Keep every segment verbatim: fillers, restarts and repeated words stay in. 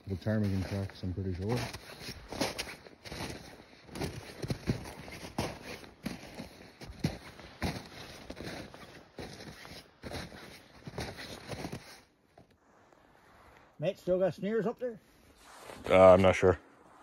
the ptarmigan tracks, I'm pretty sure. Mate, still got snares up there? Uh, I'm not sure.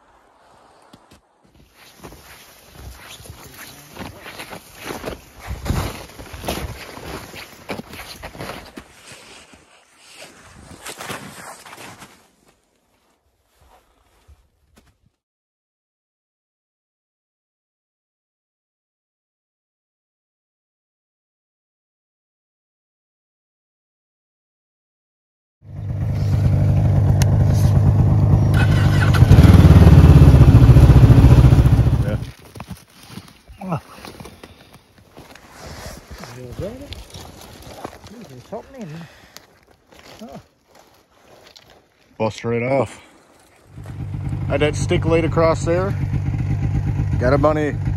Something in here. Oh. Bust right off. Had that stick laid across there. Got a bunny.